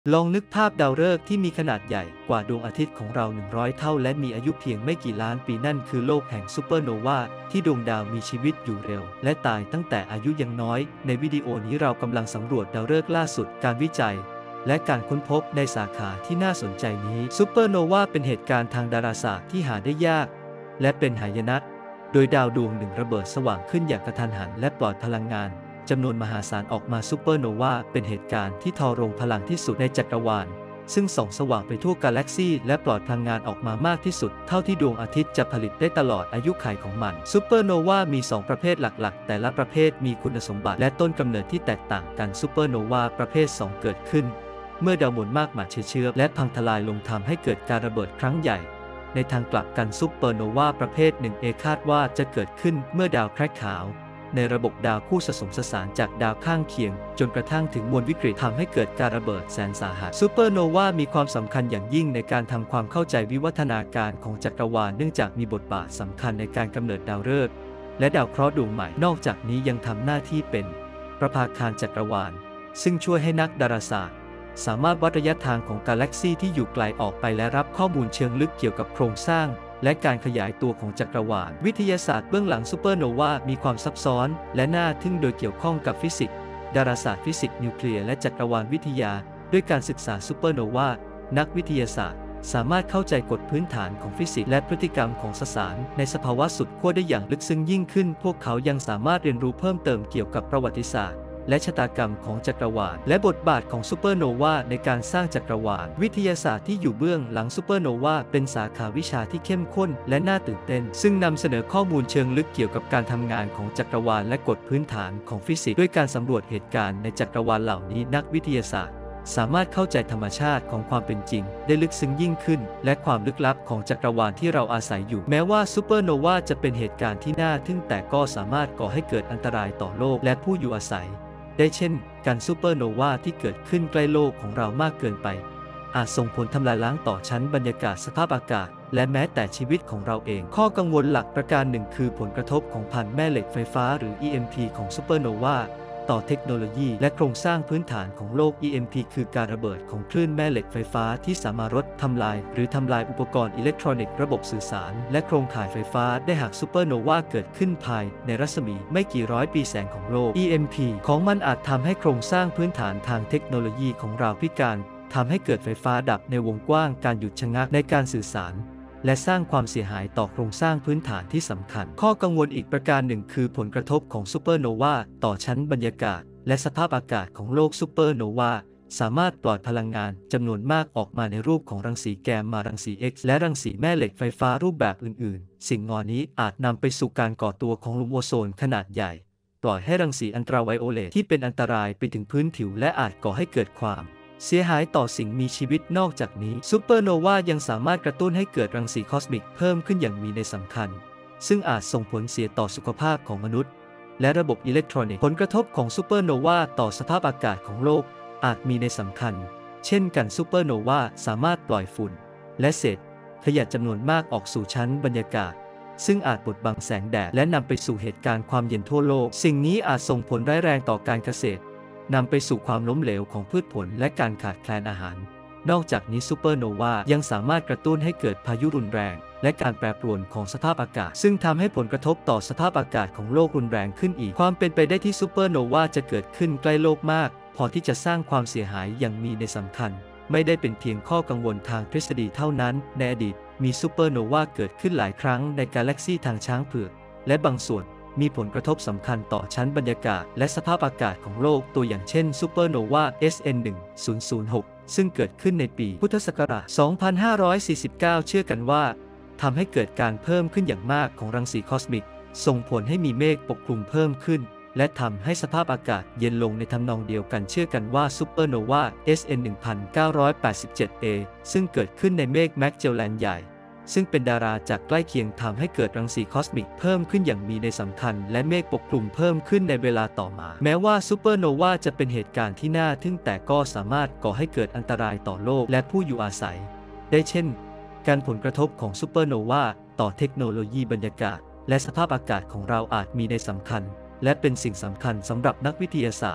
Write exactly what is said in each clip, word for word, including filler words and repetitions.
ลองนึกภาพดาวฤกษ์ที่มีขนาดใหญ่กว่าดวงอาทิตย์ของเราหนึ่งร้อยเท่าและมีอายุเพียงไม่กี่ล้านปีนั่นคือโลกแห่งซูเปอร์โนวาที่ดวงดาวมีชีวิตอยู่เร็วและตายตั้งแต่อายุยังน้อยในวิดีโอนี้เรากำลังสำรวจดาวฤกษ์ล่าสุดการวิจัยและการค้นพบในสาขาที่น่าสนใจนี้ซูเปอร์โนวาเป็นเหตุการณ์ทางดาราศาสตร์ที่หาได้ยากและเป็นหายนะโดยดาวดวงหนึ่งระเบิดสว่างขึ้นอย่างกระทันหันและปล่อยพลังงานจำนวนมหาศาลออกมาซูเปอร์โนวาเป็นเหตุการณ์ที่ทอโรงพลังที่สุดในจักรวาลซึ่งส่องสว่างไปทั่วกาแล็กซีและปล่อยพลังงานออกมามากที่สุดเท่าที่ดวงอาทิตย์จะผลิตได้ตลอดอายุขัยของมันซูเปอร์โนวามีสองประเภทหลักๆแต่ละประเภทมีคุณสมบัติและต้นกำเนิดที่แตกต่างกันซูเปอร์โนวาประเภทสองเกิดขึ้นเมื่อดาวมวลมากมายเชื้อและพังทลายลงทำให้เกิดการระเบิดครั้งใหญ่ในทางกลับกันซูเปอร์โนวาประเภทหนึ่งเอคาดว่าจะเกิดขึ้นเมื่อดาวแคระขาวในระบบดาวคู่ผสมผสานจากดาวข้างเคียงจนกระทั่งถึงมวลวิกฤตทำให้เกิดการระเบิดแสนสาหัสซูเปอร์โนวามีความสำคัญอย่างยิ่งในการทำความเข้าใจวิวัฒนาการของจักรวาลเนื่องจากมีบทบาทสำคัญในการกำเนิดดาวฤกษ์และดาวเคราะห์ดวงใหม่นอกจากนี้ยังทำหน้าที่เป็นประภาคารจักรวาลซึ่งช่วยให้นักดาราศาสตร์สามารถวัดระยะทางของกาแล็กซีที่อยู่ไกลออกไปและรับข้อมูลเชิงลึกเกี่ยวกับโครงสร้างและการขยายตัวของจักรวาลวิทยาศาสตร์เบื้องหลังซูเปอร์โนวามีความซับซ้อนและน่าทึ่งโดยเกี่ยวข้องกับฟิสิกส์ดาราศาสตร์ฟิสิกส์นิวเคลียร์และจักรวาลวิทยาด้วยการศึกษาซูเปอร์โนวานักวิทยาศาสตร์สามารถเข้าใจกฎพื้นฐานของฟิสิกส์และพฤติกรรมของสสารในสภาวะสุดขั้วได้อย่างลึกซึ้งยิ่งขึ้นพวกเขายังสามารถเรียนรู้เพิ่มเติมเกี่ยวกับประวัติศาสตร์และชะตากรรมของจักรวาลและบทบาทของซูเปอร์โนวาในการสร้างจักรวาลวิทยาศาสตร์ที่อยู่เบื้องหลังซูเปอร์โนวาเป็นสาขาวิชาที่เข้มข้นและน่าตื่นเต้นซึ่งนำเสนอข้อมูลเชิงลึกเกี่ยวกับการทำงานของจักรวาลและกฎพื้นฐานของฟิสิกส์ด้วยการสำรวจเหตุการณ์ในจักรวาลเหล่านี้นักวิทยาศาสตร์สามารถเข้าใจธรรมชาติของความเป็นจริงได้ลึกซึ้งยิ่งขึ้นและความลึกลับของจักรวาลที่เราอาศัยอยู่แม้ว่าซูเปอร์โนวาจะเป็นเหตุการณ์ที่น่าทึ่งแต่ก็สามารถก่อให้เกิดอันตรายต่อโลกและผู้อยู่อาศัยได้เช่นการซูเปอร์โนวาที่เกิดขึ้นใกล้โลกของเรามากเกินไปอาจส่งผลทำลายล้างต่อชั้นบรรยากาศสภาพอากาศและแม้แต่ชีวิตของเราเองข้อกังวลหลักประการหนึ่งคือผลกระทบของพันธุ์แม่เหล็กไฟฟ้าหรือ อี เอ็ม พี ของซูเปอร์โนวาต่อเทคโนโลยีและโครงสร้างพื้นฐานของโลก อี เอ็ม พี คือการระเบิดของคลื่นแม่เหล็กไฟฟ้าที่สามารถลดทำลายหรือทำลายอุปกรณ์อิเล็กทรอนิกส์ระบบสื่อสารและโครงข่ายไฟฟ้าได้หากซูเปอร์โนวาเกิดขึ้นภายในรัศมีไม่กี่ร้อยปีแสงของโลก อี เอ็ม พี ของมันอาจทำให้โครงสร้างพื้นฐานทางเทคโนโลยีของเราพิการทำให้เกิดไฟฟ้าดับในวงกว้างการหยุดชะงักในการสื่อสารและสร้างความเสียหายต่อโครงสร้างพื้นฐานที่สำคัญข้อกังวลอีกประการหนึ่งคือผลกระทบของซูเปอร์โนวาต่อชั้นบรรยากาศและสภาพอากาศของโลกซูเปอร์โนวาสามารถปล่อยพลังงานจำนวนมากออกมาในรูปของรังสีแกมมารังสี X และรังสีแม่เหล็กไฟฟ้ารูปแบบอื่นๆสิ่งงอนี้อาจนำไปสู่การก่อตัวของหลุมโอโซนขนาดใหญ่ปล่อยให้รังสีอันตราไวโอเลตที่เป็นอันตรายไปถึงพื้นผิวและอาจก่อให้เกิดความเสียหายต่อสิ่งมีชีวิตนอกจากนี้ซูเปอร์โนวายังสามารถกระตุ้นให้เกิดรังสีคอสมิกเพิ่มขึ้นอย่างมีนัยสำคัญซึ่งอาจส่งผลเสียต่อสุขภาพของมนุษย์และระบบอิเล็กทรอนิกส์ผลกระทบของซูเปอร์โนวาต่อสภาพอากาศของโลกอาจมีนัยสำคัญเช่นกันซูเปอร์โนวาสามารถปล่อยฝุ่นและเศษขยะจำนวนมากออกสู่ชั้นบรรยากาศซึ่งอาจบดบังแสงแดดและนำไปสู่เหตุการณ์ความเย็นทั่วโลกสิ่งนี้อาจส่งผลร้ายแรงต่อการเกษตรนำไปสู่ความล้มเหลวของพืชผลและการขาดแคลนอาหารนอกจากนี้ซูเปอร์โนวายังสามารถกระตุ้นให้เกิดพายุรุนแรงและการแปรปรวนของสภาพอากาศซึ่งทำให้ผลกระทบต่อสภาพอากาศของโลกรุนแรงขึ้นอีกความเป็นไปได้ที่ซูเปอร์โนวาจะเกิดขึ้นใกล้โลกมากพอที่จะสร้างความเสียหายอย่างมีนัยสำคัญไม่ได้เป็นเพียงข้อกังวลทางทฤษฎีเท่านั้นในอดีตมีซูเปอร์โนวาเกิดขึ้นหลายครั้งในกาแล็กซีทางช้างเผือกและบางส่วนมีผลกระทบสำคัญต่อชั้นบรรยากาศและสภาพอากาศของโลกตัวอย่างเช่นซูเปอร์โนวา เอส เอ็น หนึ่ง ศูนย์ ศูนย์ หก ซึ่งเกิดขึ้นในปีพุทธศักราช สองพันห้าร้อยสี่สิบเก้า เชื่อกันว่าทำให้เกิดการเพิ่มขึ้นอย่างมากของรังสีคอสมิกส่งผลให้มีเมฆปกคลุมเพิ่มขึ้นและทำให้สภาพอากาศเย็นลงในทำนองเดียวกันเชื่อกันว่าซูเปอร์โนวา เอส เอ็น หนึ่งพันเก้าร้อยแปดสิบเจ็ด เอ ซึ่งเกิดขึ้นในเมฆแมกเจลแลนใหญ่ซึ่งเป็นดาราจากใกล้เคียงทำให้เกิดรังสีคอสมิกเพิ่มขึ้นอย่างมีนัยสำคัญและเมฆปกคลุมเพิ่มขึ้นในเวลาต่อมาแม้ว่าซูเปอร์โนวาจะเป็นเหตุการณ์ที่น่าทึ่งแต่ก็สามารถก่อให้เกิดอันตรายต่อโลกและผู้อยู่อาศัยได้เช่นการผลกระทบของซูเปอร์โนวาต่อเทคโนโลยีบรรยากาศและสภาพอากาศของเราอาจมีนัยสำคัญและเป็นสิ่งสำคัญสำหรับนักวิทยาศาสตร์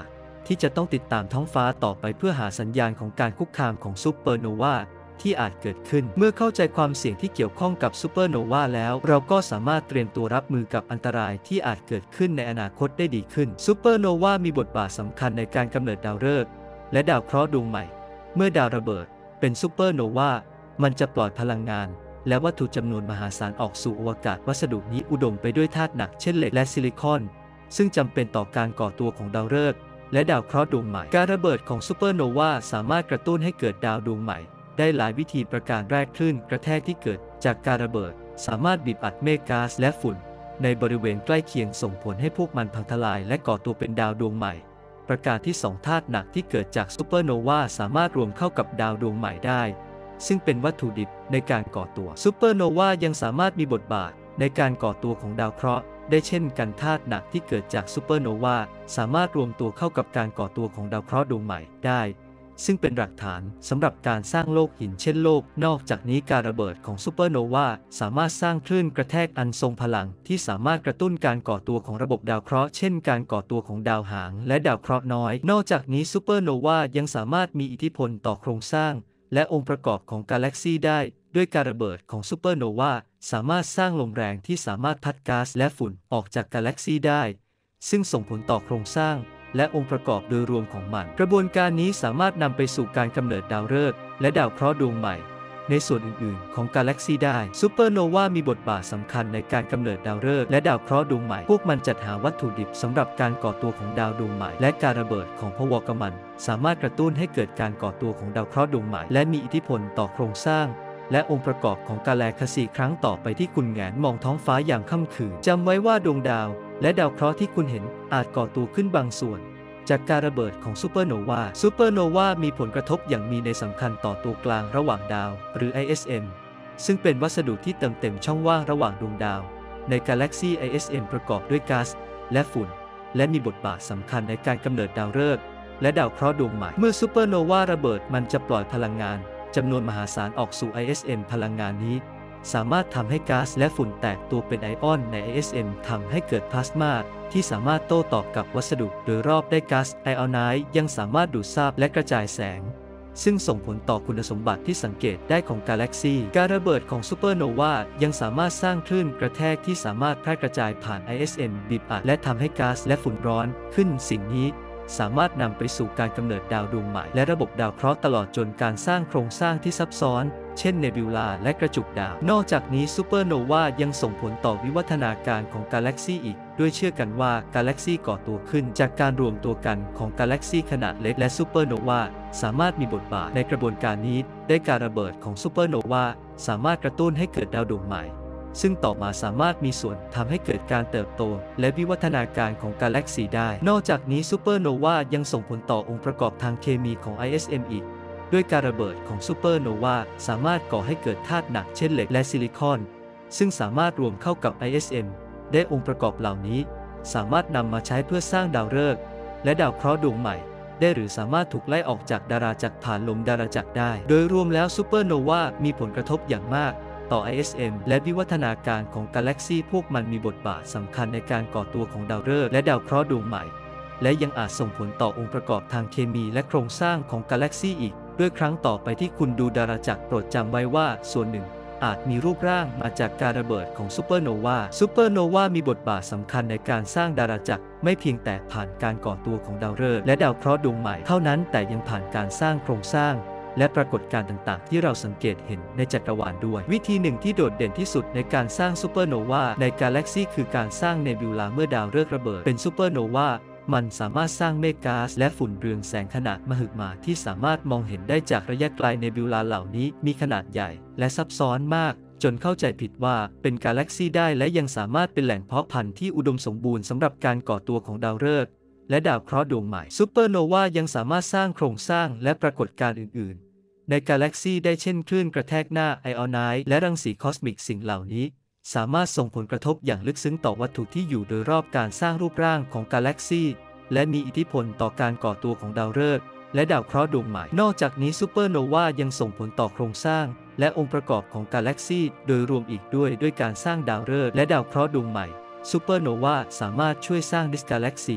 ที่จะต้องติดตามท้องฟ้าต่อไปเพื่อหาสัญญาณของการคุกคามของซูเปอร์โนวาที่อาจเกิดขึ้นเมื่อเข้าใจความเสี่ยงที่เกี่ยวข้องกับซูเปอร์โนวาแล้วเราก็สามารถเตรียมตัวรับมือกับอันตรายที่อาจเกิดขึ้นในอนาคตได้ดีขึ้นซูเปอร์โนวามีบทบาทสำคัญในการกำเนิดดาวฤกษ์และดาวเคราะห์ดวงใหม่เมื่อดาวระเบิดเป็นซูเปอร์โนวามันจะปล่อยพลังงานและวัตถุจำนวนมหาศาลออกสู่อวกาศวัสดุนี้อุดมไปด้วยธาตุหนักเช่นเหล็กและซิลิคอนซึ่งจำเป็นต่อการก่อตัวของดาวฤกษ์และดาวเคราะห์ดวงใหม่การระเบิดของซูเปอร์โนวาสามารถกระตุ้นให้เกิดดาวดวงใหม่ได้หลายวิธีประการแรกคลื่นกระแทกที่เกิดจากการระเบิดสามารถบีบอัดเมฆก๊าซและฝุ่นในบริเวณใกล้เคียงส่งผลให้พวกมันพังทลายและก่อตัวเป็นดาวดวงใหม่ประการที่สองธาตุหนักที่เกิดจากซูเปอร์โนวาสามารถรวมเข้ากับดาวดวงใหม่ได้ซึ่งเป็นวัตถุดิบในการก่อตัวซูเปอร์โนวายังสามารถมีบทบาทในการก่อตัวของดาวเคราะห์ได้เช่นกันธาตุหนักที่เกิดจากซูเปอร์โนวาสามารถรวมตัวเข้ากับการก่อตัวของดาวเคราะห์ดวงใหม่ได้ซึ่งเป็นหลักฐานสำหรับการสร้างโลกหินเช่นโลกนอกจากนี้การระเบิดของซูเปอร์โนวาสามารถสร้างคลื่นกระแทกอันทรงพลังที่สามารถกระตุ้นการก่อตัวของระบบดาวเคราะห์เช่นการก่อตัวของดาวหางและดาวเคราะห์น้อยนอกจากนี้ซูเปอร์โนวายังสามารถมีอิทธิพลต่อโครงสร้างและองค์ประกอบของกาแล็กซีได้ด้วยการระเบิดของซูเปอร์โนวาสามารถสร้างลมแรงที่สามารถพัดก๊าซและฝุ่นออกจากกาแล็กซีได้ซึ่งส่งผลต่อโครงสร้างและองค์ประกอบโดยรวมของมันกระบวนการนี้สามารถนำไปสู่การกำเนิดดาวฤกษ์และดาวเคราะห์ดวงใหม่ในส่วนอื่นๆของกาแล็กซีได้ซูเปอร์โนวามีบทบาทสำคัญในการกำเนิดดาวฤกษ์และดาวเคราะห์ดวงใหม่พวกมันจัดหาวัตถุดิบสำหรับการก่อตัวของดาวดวงใหม่และการระเบิดของพวกมันสามารถกระตุ้นให้เกิดการก่อตัวของดาวเคราะห์ดวงใหม่และมีอิทธิพลต่อโครงสร้างและองค์ประกอบของกาแล็กซีครั้งต่อไปที่คุณแหงนมองท้องฟ้าอย่างค่ำคืนจำไว้ว่าดวงดาวและดาวเคราะห์ที่คุณเห็นอาจก่อตัวขึ้นบางส่วนจากการระเบิดของซูเปอร์โนวาซูเปอร์โนวามีผลกระทบอย่างมีนัยสำคัญต่อตัวกลางระหว่างดาวหรือ ไอ เอส เอ็ม ซึ่งเป็นวัสดุที่เติมเต็มช่องว่างระหว่างดวงดาวในกาแล็กซี ไอ เอส เอ็ม ประกอบด้วยก๊าซและฝุ่นและมีบทบาทสำคัญในการกำเนิดดาวฤกษ์และดาวเคราะห์ดวงใหม่เมื่อซูเปอร์โนวาระเบิดมันจะปล่อยพลังงานจำนวนมหาศาลออกสู่ ไอ เอส เอ็ม พลังงานนี้สามารถทำให้ก๊าซและฝุ่นแตกตัวเป็นไอออนใน ไอ เอส เอ็ม ทำให้เกิดพลาสมาที่สามารถโต้ตอบกับวัสดุโดยรอบได้ก๊าซไอออนไนซ์ยังสามารถดูดซับและกระจายแสงซึ่งส่งผลต่อคุณสมบัติที่สังเกตได้ของกาแล็กซีการระเบิดของซูเปอร์โนวายังสามารถสร้างคลื่นกระแทกที่สามารถแพร่กระจายผ่าน ไอ เอส เอ็ม บีบอัดและทำให้ก๊าซและฝุ่นร้อนขึ้นสิ่งนี้สามารถนำไปสู่การกำเนิดดาวดวงใหม่และระบบดาวเคราะห์ตลอดจนการสร้างโครงสร้างที่ซับซ้อนเช่นเนบิวลาและกระจุกดาวนอกจากนี้ซูเปอร์โนวายังส่งผลต่อวิวัฒนาการของกาแล็กซีอีกด้วยเชื่อกันว่ากาแล็กซีก่อตัวขึ้นจากการรวมตัวกันของกาแล็กซีขนาดเล็กและซูเปอร์โนวาสามารถมีบทบาทในกระบวนการนี้ได้การระเบิดของซูเปอร์โนวาสามารถกระตุ้นให้เกิดดาวดวงใหม่ซึ่งต่อมาสามารถมีส่วนทำให้เกิดการเติบโตและวิวัฒนาการของกาแล็กซีได้นอกจากนี้ซูเปอร์โนวายังส่งผลต่อองค์ประกอบทางเคมีของ ไอ เอส เอ็ม อีกด้วยการระเบิดของซูเปอร์โนวาสามารถก่อให้เกิดธาตุหนักเช่นเหล็กและซิลิคอนซึ่งสามารถรวมเข้ากับ ไอ เอส เอ็ม ได้องค์ประกอบเหล่านี้สามารถนำมาใช้เพื่อสร้างดาวฤกษ์และดาวเคราะห์ดวงใหม่ได้หรือสามารถถูกไล่ออกจากดาราจักรผ่านลมดาราจักรได้โดยรวมแล้วซูเปอร์โนวามีผลกระทบอย่างมากต่อ ไอ เอส เอ็ม และวิวัฒนาการของกาแล็กซีพวกมันมีบทบาทสำคัญในการก่อตัวของดาวฤกษ์และดาวเคราะห์ดวงใหม่และยังอาจส่งผลต่อองค์ประกอบทางเคมีและโครงสร้างของกาแล็กซีอีกด้วยครั้งต่อไปที่คุณดูดาราจักรโปรดจำไว้ว่าส่วนหนึ่งอาจมีรูปร่างมาจากการระเบิดของซูเปอร์โนวาซูเปอร์โนวามีบทบาทสำคัญในการสร้างดาราจักรไม่เพียงแต่ผ่านการก่อตัวของดาวฤกษ์และดาวเคราะห์ดวงใหม่เท่านั้นแต่ยังผ่านการสร้างโครงสร้างและปรากฏการณ์ต่างๆที่เราสังเกตเห็นในจักรวาลด้วยวิธีหนึ่งที่โดดเด่นที่สุดในการสร้างซูเปอร์โนวาในกาแล็กซีคือการสร้างเนบิวลาเมื่อดาวฤกษ์ระเบิดเป็นซูเปอร์โนวามันสามารถสร้างเมฆก๊าซและฝุ่นเรืองแสงขนาดมหึมาที่สามารถมองเห็นได้จากระยะไกลเนบิวลาเหล่านี้มีขนาดใหญ่และซับซ้อนมากจนเข้าใจผิดว่าเป็นกาแล็กซีได้และยังสามารถเป็นแหล่งเพาะพันธุ์ที่อุดมสมบูรณ์สำหรับการก่อตัวของดาวฤกษ์และดาวเคราะห์ดวงใหม่ซูเปอร์โนวายังสามารถสร้างโครงสร้างและปรากฏการณ์อื่นๆในกาแล็กซีได้เช่นคลื่นกระแทกหน้าไอออนไนซ์และรังสีคอสมิกสิ่งเหล่านี้สามารถส่งผลกระทบอย่างลึกซึ้งต่อวัตถุที่อยู่โดยรอบการสร้างรูปร่างของกาแล็กซีและมีอิทธิพลต่อการก่อตัวของดาวฤกษ์และดาวเคราะห์ดวงใหม่นอกจากนี้ซูเปอร์โนวายังส่งผลต่อโครงสร้างและองค์ประกอบของกาแล็กซีโดยรวมอีกด้วยด้วยการสร้างดาวฤกษ์และดาวเคราะห์ดวงใหม่ซูเปอร์โนวาสามารถช่วยสร้างดิสกาแล็กซี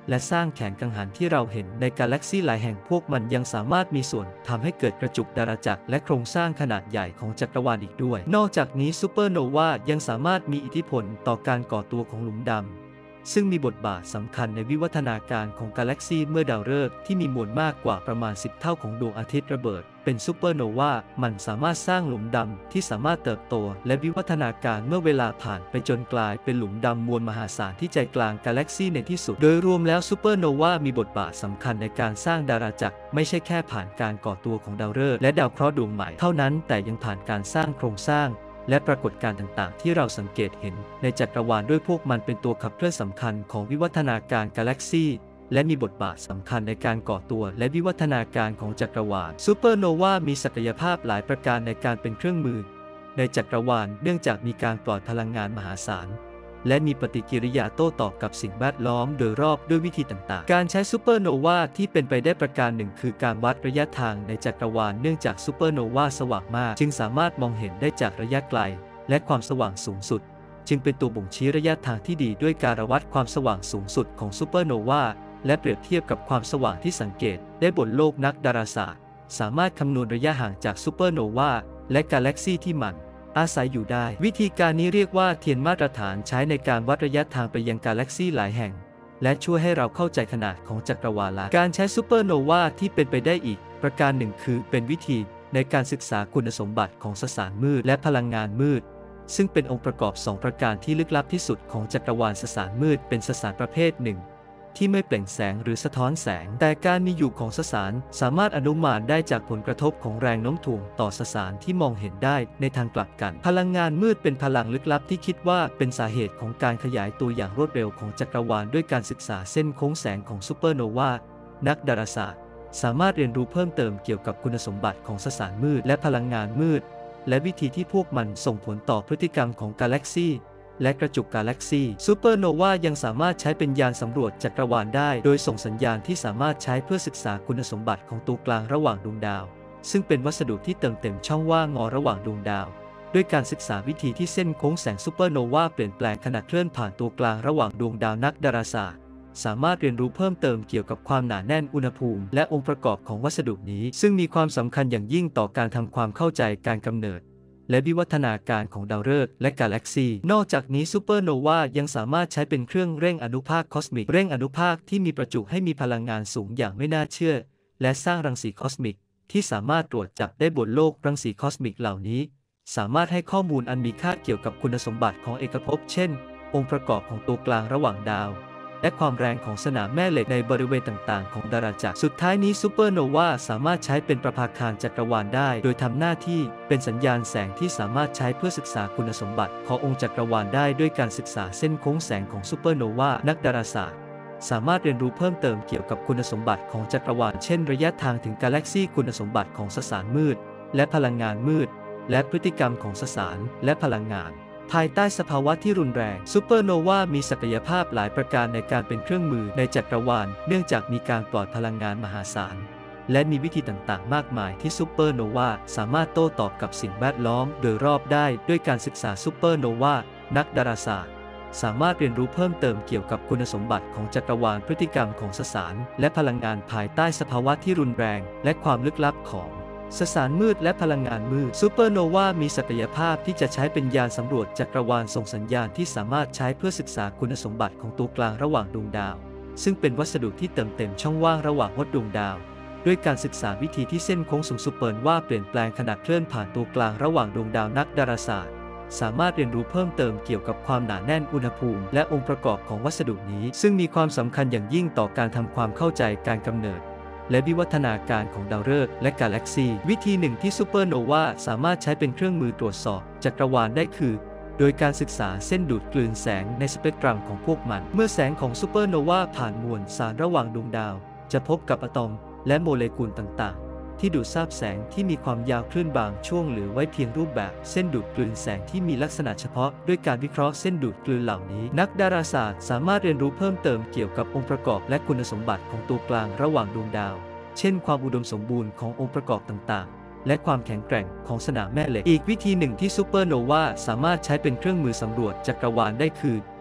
และสร้างแขนกังหันที่เราเห็นในกาแล็กซีหลายแห่งพวกมันยังสามารถมีส่วนทำให้เกิดกระจุกดาราจักรและโครงสร้างขนาดใหญ่ของจักรวาลอีกด้วยนอกจากนี้ซูเปอร์โนวายังสามารถมีอิทธิพลต่อการก่อตัวของหลุมดำซึ่งมีบทบาทสำคัญในวิวัฒนาการของกาแล็กซีเมื่อดาวฤกษ์ที่มีมวลมากกว่าประมาณสิบเท่าของดวงอาทิตย์ระเบิดเป็นซูเปอร์โนวามันสามารถสร้างหลุมดำที่สามารถเติบโตและวิวัฒนาการเมื่อเวลาผ่านไปจนกลายเป็นหลุมดำมวลมหาศาลที่ใจกลางกาแล็กซีในที่สุดโดยรวมแล้วซูเปอร์โนวามีบทบาทสำคัญในการสร้างดาราจักรไม่ใช่แค่ผ่านการก่อตัวของดาวฤกษ์และดาวเคราะห์ดวงใหม่เท่านั้นแต่ยังผ่านการสร้างโครงสร้างและปรากฏการณ์ต่างๆที่เราสังเกตเห็นในจักรวาลด้วยพวกมันเป็นตัวขับเคลื่อนสำคัญของวิวัฒนาการกาแล็กซีและมีบทบาทสำคัญในการก่อตัวและวิวัฒนาการของจักรวาลซูเปอร์โนวามีศักยภาพหลายประการในการเป็นเครื่องมือในจักรวาลเนื่องจากมีการปล่อยพลังงานมหาศาลและมีปฏิกิริยาโต้ตอบกับสิ่งแวดล้อมโดยรอบด้วยวิธีต่างๆการใช้ซูเปอร์โนวาที่เป็นไปได้ประการหนึ่งคือการวัดระยะทางในจักรวาลเนื่องจากซูเปอร์โนวาสว่างมากจึงสามารถมองเห็นได้จากระยะไกลและความสว่างสูงสุดจึงเป็นตัวบ่งชี้ระยะทางที่ดีด้วยการวัดความสว่างสูงสุดของซูเปอร์โนวาและเปรียบเทียบกับความสว่างที่สังเกตได้บนโลกนักดาราศาสตร์สามารถคำนวณระยะห่างจากซูเปอร์โนวาและกาแล็กซีที่มันอาศัยอยู่ได้วิธีการนี้เรียกว่าเทียนมาตรฐานใช้ในการวัดระยะทางไปยังกาแล็กซีหลายแห่งและช่วยให้เราเข้าใจขนาดของจักรวาลการใช้ซูเปอร์โนวาที่เป็นไปได้อีกประการหนึ่งคือเป็นวิธีในการศึกษาคุณสมบัติของสสารมืดและพลังงานมืดซึ่งเป็นองค์ประกอบสองประการที่ลึกลับที่สุดของจักรวาลสสารมืดเป็นสสารประเภทหนึ่งที่ไม่เปล่งแสงหรือสะท้อนแสงแต่การมีอยู่ของสสารสามารถอนุมานได้จากผลกระทบของแรงโน้มถ่วงต่อสสารที่มองเห็นได้ในทางกลับกันพลังงานมืดเป็นพลังลึกลับที่คิดว่าเป็นสาเหตุของการขยายตัวอย่างรวดเร็วของจักรวาลด้วยการศึกษาเส้นโค้งแสงของซูเปอร์โนวานักดาราศาสตร์สามารถเรียนรู้เพิ่มเติมเกี่ยวกับคุณสมบัติของสสารมืดและพลังงานมืดและวิธีที่พวกมันส่งผลต่อพฤติกรรมของกาแล็กซีและกระจุกกาแล็กซีซูเปอร์โนวายังสามารถใช้เป็นยานสำรวจจักรวาลได้โดยส่งสัญญาณที่สามารถใช้เพื่อศึกษาคุณสมบัติของตัวกลางระหว่างดวงดาวซึ่งเป็นวัสดุที่เติมเต็มช่องว่างงอระหว่างดวงดาวด้วยการศึกษาวิธีที่เส้นโค้งแสงซูเปอร์โนวาเปลี่ยนแปลงขณะเคลื่อนผ่านตัวกลางระหว่างดวงดาวนักดาราศาสตร์สามารถเรียนรู้เพิ่มเติมเกี่ยวกับความหนาแน่นอุณหภูมิและองค์ประกอบของวัสดุนี้ซึ่งมีความสำคัญอย่างยิ่งต่อการทำความเข้าใจการกำเนิดและวิวัฒนาการของดาวฤกษ์และกาแล็กซีนอกจากนี้ซูเปอร์โนวายังสามารถใช้เป็นเครื่องเร่งอนุภาคคอสมิกเร่งอนุภาคที่มีประจุให้มีพลังงานสูงอย่างไม่น่าเชื่อและสร้างรังสีคอสมิกที่สามารถตรวจจับได้บนโลกรังสีคอสมิกเหล่านี้สามารถให้ข้อมูลอันมีค่าเกี่ยวกับคุณสมบัติของเอกภพเช่นองค์ประกอบของตัวกลางระหว่างดาวและความแรงของสนามแม่เหล็กในบริเวณต่างๆของดาราจักรสุดท้ายนี้ซูเปอร์โนวาสามารถใช้เป็นประภาคารจักรวาลได้โดยทำหน้าที่เป็นสัญญาณแสงที่สามารถใช้เพื่อศึกษาคุณสมบัติขององค์จักรวาลได้ด้วยการศึกษาเส้นโค้งแสงของซูเปอร์โนวานักดาราศาสตร์สามารถเรียนรู้เพิ่มเติมเกี่ยวกับคุณสมบัติของจักรวาลเช่นระยะทางถึงกาแล็กซีคุณสมบัติของสสารมืดและพลังงานมืดและพฤติกรรมของสสารและพลังงานภายใต้สภาวะที่รุนแรงซูเปอร์โนวามีศักยภาพหลายประการในการเป็นเครื่องมือในจักรวาลเนื่องจากมีการปล่อยพลังงานมหาศาลและมีวิธีต่างๆมากมายที่ซูเปอร์โนวาสามารถโต้ตอบกับสิ่งแวดล้อมโดยรอบได้ด้วยการศึกษาซูเปอร์โนวานักดาราศาสตร์สามารถเรียนรู้เพิ่มเติมเกี่ยวกับคุณสมบัติของจักรวาลพฤติกรรมของสสารและพลังงานภายใต้สภาวะที่รุนแรงและความลึกลับของสสารมืดและพลังงานมืดซูเปอร์โนวามีศักยภาพที่จะใช้เป็นยานสำรวจจักรวาลส่งสัญญาณที่สามารถใช้เพื่อศึกษาคุณสมบัติของตัวกลางระหว่างดวงดาวซึ่งเป็นวัสดุที่เติมเต็มช่องว่างระหว่างมดดวงดาวด้วยการศึกษาวิธีที่เส้นโค้งสูงซูเปอร์โนวาเปลี่ยนแปลงขณะเคลื่อนผ่านตัวกลางระหว่างดวงดาวนักดาราศาสตร์สามารถเรียนรู้เพิ่มเติมเกี่ยวกับความหนาแน่นอุณหภูมิและองค์ประกอบของวัสดุนี้ซึ่งมีความสำคัญอย่างยิ่งต่อการทำความเข้าใจการกำเนิดและวิวัฒนาการของดาวฤกษ์และกาแล็กซีวิธีหนึ่งที่ซูเปอร์โนวาสามารถใช้เป็นเครื่องมือตรวจสอบจักรวาลได้คือโดยการศึกษาเส้นดูดกลืนแสงในสเปกตรัมของพวกมันเมื่อแสงของซูเปอร์โนวาผ่านมวลสารระหว่างดวงดาวจะพบกับอะตอมและโมเลกุลต่างๆที่ดูดซาบแสงที่มีความยาวคลื่นบางช่วงหรือไว้เพียงรูปแบบเส้นดูดกลืนแสงที่มีลักษณะเฉพาะด้วยการวิเคราะห์เส้นดูดกลืนเหล่านี้นักดาราศาสตร์สามารถเรียนรู้เพิ่มเติมเกี่ยวกับองค์ประกอบและคุณสมบัติของตัวกลางระหว่างดวงดาวเช่นความอุดมสมบูรณ์ขององค์ประกอบต่างๆและความแข็งแกร่งของสนามแม่เหล็กอีกวิธีหนึ่งที่ซูเปอร์โนวาสามารถใช้เป็นเครื่องมือสำรวจจักรวาลได้คือ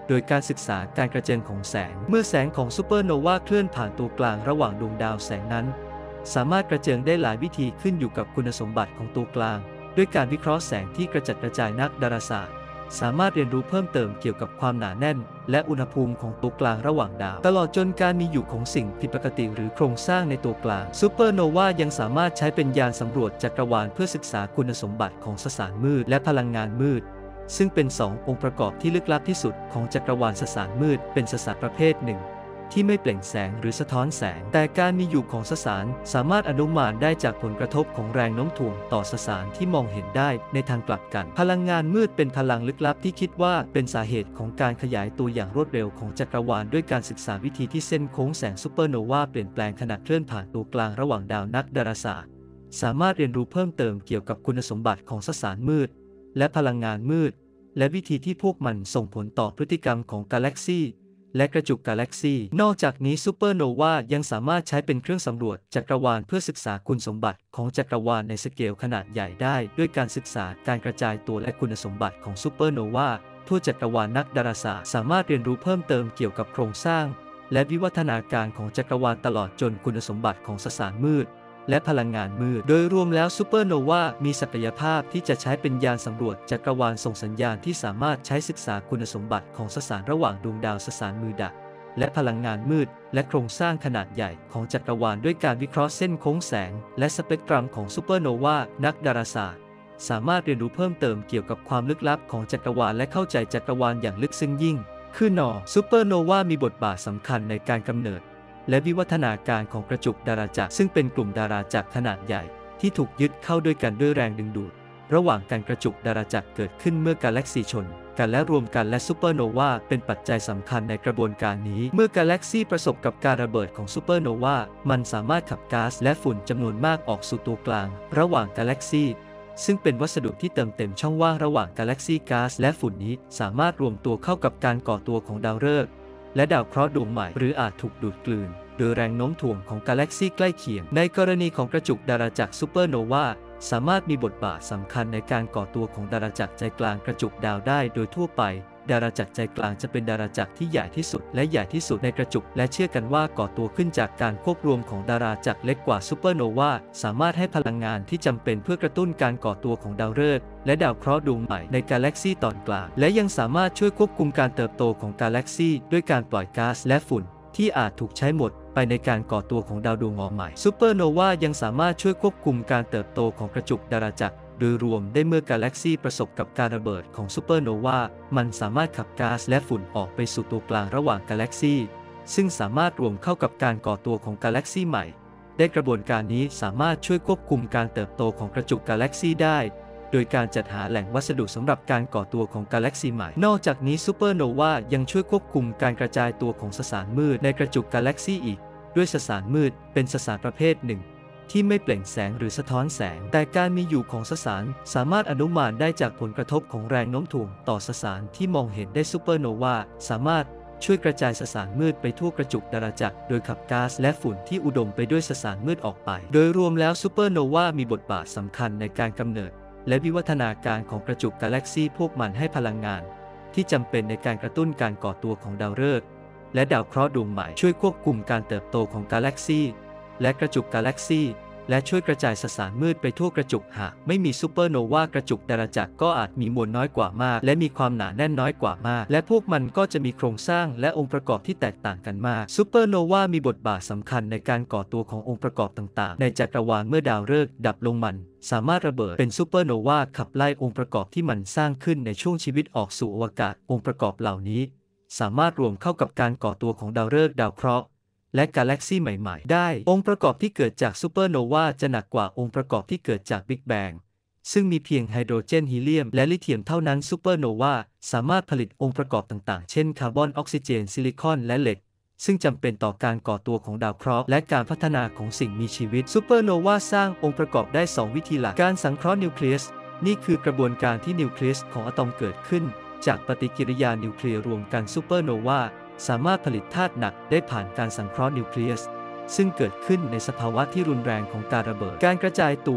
โดยการศึกษาการกระเจิงของแสงเมื่อแสงของซูเปอร์โนวาเคลื่อนผ่านตัวกลางระหว่างดวงดาวแสงนั้นสามารถกระเจิงได้หลายวิธีขึ้นอยู่กับคุณสมบัติของตัวกลางด้วยการวิเคราะห์แสงที่กระจัดกระจายนักดาราศาสตร์สามารถเรียนรู้เพิ่มเติมเกี่ยวกับความหนาแน่นและอุณหภูมิของตัวกลางระหว่างดาวตลอดจนการมีอยู่ของสิ่งผิดปกติหรือโครงสร้างในตัวกลางซูเปอร์โนวายังสามารถใช้เป็นยานสำรวจจักรวาลเพื่อศึกษาคุณสมบัติของสสารมืดและพลังงานมืดซึ่งเป็นสององค์ประกอบที่ลึกลับที่สุดของจักรวาลสสารมืดเป็นสสารประเภทหนึ่งที่ไม่เปล่งแสงหรือสะท้อนแสงแต่การมีอยู่ของสสารสามารถอนุมานได้จากผลกระทบของแรงโน้มถ่วงต่อสสารที่มองเห็นได้ในทางกลับกันพลังงานมืดเป็นพลังลึกลับที่คิดว่าเป็นสาเหตุของการขยายตัวอย่างรวดเร็วของจักรวาลด้วยการศึกษาวิธีที่เส้นโค้งแสงซูเปอร์โนวาเปลี่ยนแปลงขณะเคลื่อนผ่านตัวกลางระหว่างดาวนักดาราศาสตร์สามารถเรียนรู้เพิ่มเติมเกี่ยวกับคุณสมบัติของสสารมืดและพลังงานมืดและวิธีที่พวกมันส่งผลต่อพฤติกรรมของกาแล็กซีและกระจุกกาแล็กซีนอกจากนี้ซูเปอร์โนวายังสามารถใช้เป็นเครื่องสำรวจจักรวาลเพื่อศึกษาคุณสมบัติของจักรวาลในสเกลขนาดใหญ่ได้ด้วยการศึกษาการกระจายตัวและคุณสมบัติของซูเปอร์โนวาทั่วจักรวาลนักดาราศาสตร์สามารถเรียนรู้เพิ่มเติมเกี่ยวกับโครงสร้างและวิวัฒนาการของจักรวาลตลอดจนคุณสมบัติของสสารมืดและพลังงานมืดโดยรวมแล้วซูเปอร์โนวามีศักยภาพที่จะใช้เป็นยานสำรวจจักรวาลส่งสัญญาณที่สามารถใช้ศึกษาคุณสมบัติของสสารระหว่างดวงดาวสสารมืดและพลังงานมืดและโครงสร้างขนาดใหญ่ของจักรวาลด้วยการวิเคราะห์เส้นโค้งแสงและสเปกตรัมของซูเปอร์โนวานักดาราศาสตร์สามารถเรียนรู้เพิ่มเติมเกี่ยวกับความลึกลับของจักรวาลและเข้าใจจักรวาลอย่างลึกซึ้งยิ่งคือนอซูเปอร์โนวามีบทบาทสำคัญในการกำเนิดและวิวัฒนาการของกระจุกดาราจักรซึ่งเป็นกลุ่มดาราจักรขนาดใหญ่ที่ถูกยึดเข้าด้วยกันด้วยแรงดึงดูดระหว่างการกระจุกดาราจักรเกิดขึ้นเมื่อกาแล็กซีชนกันและรวมกันและซูเปอร์โนวาเป็นปัจจัยสำคัญในกระบวนการนี้เมื่อกาแล็กซีประสบกับการระเบิดของซูเปอร์โนวามันสามารถขับก๊าซและฝุ่นจำนวนมากออกสู่ตัวกลางระหว่างกาแล็กซีซึ่งเป็นวัสดุที่เติมเต็มช่องว่างระหว่างกาแล็กซีก๊าซและฝุ่นนี้สามารถรวมตัวเข้ากับการก่อตัวของดาวฤกษ์และดาวเคราะห์ดวงใหม่หรืออาจถูกดูดกลืนโดยแรงโน้มถ่วงของกาแล็กซีใกล้เคียงในกรณีของกระจุกดาราจักรซูเปอร์โนวาสามารถมีบทบาทสำคัญในการก่อตัวของดาราจักรใจกลางกระจุกดาวได้โดยทั่วไปดาราจักรใจกลางจะเป็นดาราจักรที่ใหญ่ที่สุดและใหญ่ที่สุดในกระจุกและเชื่อกันว่าก่อตัวขึ้นจากการควบรวมของดาราจักรเล็กกว่าซูเปอร์โนวาสามารถให้พลังงานที่จำเป็นเพื่อกระตุ้นการก่อตัวของดาวฤกษ์และดาวเคราะห์ดวงใหม่ในกาแล็กซีตอนกลางและยังสามารถช่วยควบคุมการเติบโตของกาแล็กซีด้วยการปล่อยก๊าซและฝุ่นที่อาจถูกใช้หมดไปในการก่อตัวของดาวดวงใหม่ซูเปอร์โนวายังสามารถช่วยควบคุมการเติบโตของกระจุกดาราจักรโดยรวมได้เมื่อกาแล็กซีประสบกับการระเบิดของซูเปอร์โนวามันสามารถขับก๊าซและฝุ่นออกไปสู่ตัวกลางระหว่างกาแล็กซีซึ่งสามารถรวมเข้ากับการก่อตัวของกาแล็กซีใหม่ได้กระบวนการนี้สามารถช่วยควบคุมการเติบโตของกระจุกกาแล็กซีได้โดยการจัดหาแหล่งวัสดุสำหรับการก่อตัวของกาแล็กซีใหม่นอกจากนี้ซูเปอร์โนวายังช่วยควบคุมการกระจายตัวของสสารมืดในกระจุกกาแล็กซีอีกด้วยสสารมืดเป็นสสารประเภทหนึ่งที่ไม่เปล่งแสงหรือสะท้อนแสงแต่การมีอยู่ของสสารสามารถอนุมานได้จากผลกระทบของแรงโน้มถ่วงต่อสสารที่มองเห็นได้ซูเปอร์โนวาสามารถช่วยกระจายสสารมืดไปทั่วกระจุกดาราจักรโดยขับก๊าซและฝุ่นที่อุดมไปด้วยสสารมืดออกไปโดยรวมแล้วซูเปอร์โนวามีบทบาทสำคัญในการกำเนิดและวิวัฒนาการของกระจุกกาแล็กซีพวกมันให้พลังงานที่จำเป็นในการกระตุ้นการก่อตัวของดาวฤกษ์และดาวเคราะห์ดวงใหม่ช่วยควบคุมการเติบโตของกาแล็กซีและกระจุกกาแล็กซีและช่วยกระจายสสารมืดไปทั่วกระจุกหากไม่มีซูเปอร์โนวากระจุกดาราจักรก็อาจมีมวลน้อยกว่ามากและมีความหนาแน่นน้อยกว่ามากและพวกมันก็จะมีโครงสร้างและองค์ประกอบที่แตกต่างกันมากซูเปอร์โนวามีบทบาทสำคัญในการก่อตัวขององค์ประกอบต่างๆในจักรวาลเมื่อดาวฤกษ์ดับลงมันสามารถระเบิดเป็นซูเปอร์โนวาขับไล่องค์ประกอบที่มันสร้างขึ้นในช่วงชีวิตออกสู่อวกาศองค์ประกอบเหล่านี้สามารถรวมเข้ากับการก่อตัวของดาวฤกษ์ดาวเคราะห์และกาแล็กซีใหม่ๆได้องค์ประกอบที่เกิดจากซูเปอร์โนวาจะหนักกว่าองค์ประกอบที่เกิดจากบิ๊กแบงซึ่งมีเพียงไฮโดรเจนฮีเลียมและลิเธียมเท่านั้นซูเปอร์โนวาสามารถผลิตองค์ประกอบต่างๆเช่นคาร์บอนออกซิเจนซิลิคอนและเหล็กซึ่งจำเป็นต่อการก่อตัวของดาวเคราะห์และการพัฒนาของสิ่งมีชีวิตซูเปอร์โนวาสร้างองค์ประกอบได้สองวิธีหลักการสังเคราะห์นิวเคลียสนี่คือกระบวนการที่นิวเคลียสของอะตอมเกิดขึ้นจากปฏิกิริยานิวเคลียร์รวมกันซูเปอร์โนวาสามารถผลิตธาตุหนักได้ผ่านการสังเคราะห์นิวเคลียสซึ่งเกิดขึ้นในสภาวะที่รุนแรงของการระเบิดการกระจายตัว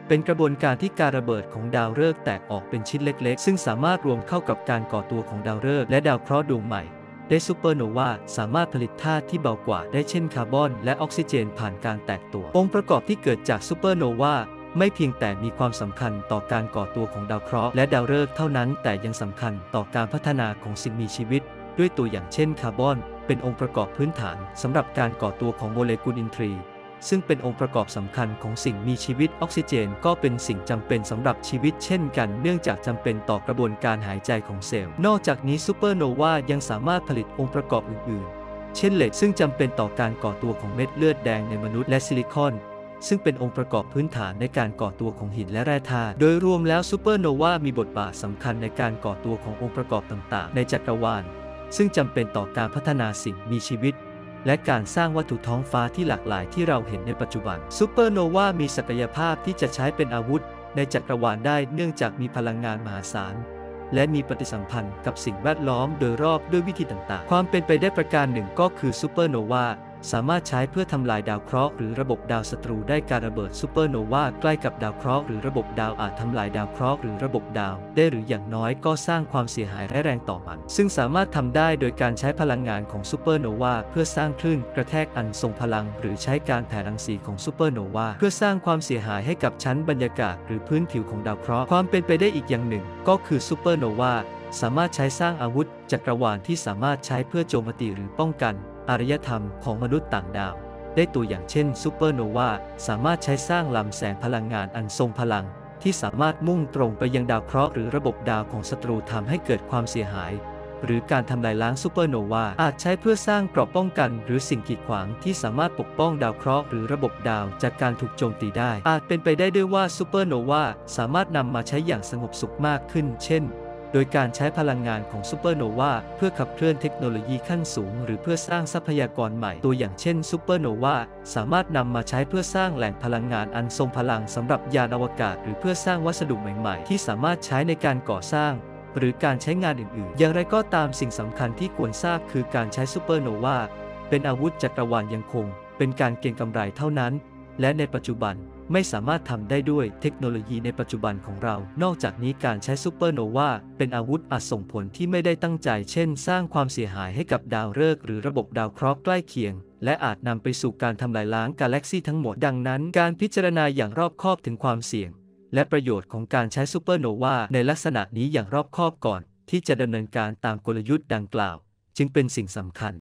เป็นกระบวนการที่การระเบิดของดาวฤกษ์แตกออกเป็นชิ้นเล็กๆซึ่งสามารถรวมเข้ากับการก่อตัวของดาวฤกษ์และดาวเคราะห์ดวงใหม่ได้ซูเปอร์โนวาสามารถผลิตธาตุที่เบากว่าได้เช่นคาร์บอนและออกซิเจนผ่านการแตกตัวองค์ประกอบที่เกิดจากซูเปอร์โนวาไม่เพียงแต่มีความสำคัญต่อการก่อตัวของดาวเคราะห์และดาวฤกษ์เท่านั้นแต่ยังสำคัญต่อการพัฒนาของสิ่งมีชีวิตด้วยตัวอย่างเช่นคาร์บอนเป็นองค์ประกอบพื้นฐานสำหรับการก่อตัวของโมเลกุลอินทรีย์ซึ่งเป็นองค์ประกอบสำคัญของสิ่งมีชีวิตออกซิเจนก็เป็นสิ่งจำเป็นสำหรับชีวิตเช่นกันเนื่องจากจำเป็นต่อกระบวนการหายใจของเซลล์นอกจากนี้ซูเปอร์โนวายังสามารถผลิตองค์ประกอบอื่นๆเช่นเหล็กซึ่งจำเป็นต่อการก่อตัวของเม็ดเลือดแดงในมนุษย์และซิลิคอนซึ่งเป็นองค์ประกอบพื้นฐานในการก่อตัวของหินและแร่ธาตุโดยรวมแล้วซูเปอร์โนวามีบทบาทสำคัญในการก่อตัวขององค์ประกอบต่างๆในจักรวาลซึ่งจำเป็นต่อการพัฒนาสิ่งมีชีวิตและการสร้างวัตถุท้องฟ้าที่หลากหลายที่เราเห็นในปัจจุบันซูเปอร์โนวามีศักยภาพที่จะใช้เป็นอาวุธในจักรวาลได้เนื่องจากมีพลังงานมหาศาลและมีปฏิสัมพันธ์กับสิ่งแวดล้อมโดยรอบด้วยวิธีต่างๆความเป็นไปได้ประการหนึ่งก็คือซูเปอร์โนวาสามารถใช้เพื่อทำลายดาวเคราะห์หรือระบบดาวศัตรูได้การระเบิดซูเปอร์โนวาใกล้กับดาวเคราะห์หรือระบบดาวอาจทำลายดาวเคราะห์หรือระบบดาวได้หรืออย่างน้อยก็สร้างความเสียหายร้ายแรงต่อมันซึ่งสามารถทำได้โดยการใช้พลังงานของซูเปอร์โนวาเพื่อสร้างคลื่นกระแทกอันทรงพลังหรือใช้การแผ่รังสีของซูเปอร์โนวาเพื่อสร้างความเสียหายให้กับชั้นบรรยากาศหรือพื้นผิวของดาวเคราะห์ความเป็นไปได้อีกอย่างหนึ่งก็คือซูเปอร์โนวาสามารถใช้สร้างอาวุธจักรวาลที่สามารถใช้เพื่อโจมตีหรือป้องกันอารยธรรมของมนุษย์ต่างดาวได้ตัวอย่างเช่นซูเปอร์โนวาสามารถใช้สร้างลำแสงพลังงานอันทรงพลังที่สามารถมุ่งตรงไปยังดาวเคราะห์หรือระบบดาวของศัตรูทำให้เกิดความเสียหายหรือการทำลายล้างซูเปอร์โนวาอาจใช้เพื่อสร้างเกราะป้องกันหรือสิ่งกีดขวางที่สามารถปกป้องดาวเคราะห์หรือระบบดาวจากการถูกโจมตีได้อาจเป็นไปได้ด้วยว่าซูเปอร์โนวาสามารถนำมาใช้อย่างสงบสุขมากขึ้นเช่นโดยการใช้พลังงานของซูเปอร์โนวาเพื่อขับเคลื่อนเทคโนโลยีขั้นสูงหรือเพื่อสร้างทรัพยากรใหม่ตัวอย่างเช่นซูเปอร์โนวาสามารถนำมาใช้เพื่อสร้างแหล่งพลังงานอันทรงพลังสำหรับยานอวกาศหรือเพื่อสร้างวัสดุใหม่ๆที่สามารถใช้ในการก่อสร้างหรือการใช้งานอื่นๆอย่างไรก็ตามสิ่งสำคัญที่ควรทราบคือการใช้ซูเปอร์โนวาเป็นอาวุธจักรวาลยังคงเป็นการเก็งกำไรเท่านั้นและในปัจจุบันไม่สามารถทำได้ด้วยเทคโนโลยีในปัจจุบันของเรานอกจากนี้การใช้ซูเปอร์โนวาเป็นอาวุธอาจส่งผลที่ไม่ได้ตั้งใจเช่นสร้างความเสียหายให้กับดาวฤกษ์หรือระบบดาวเคราะห์ใกล้เคียงและอาจนำไปสู่การทำลายล้างกาแล็กซีทั้งหมดดังนั้นการพิจารณาอย่างรอบคอบถึงความเสี่ยงและประโยชน์ของการใช้ซูเปอร์โนวาในลักษณะนี้อย่างรอบคอบก่อนที่จะดำเนินการตามกลยุทธ์ดังกล่าวจึงเป็นสิ่งสำคัญ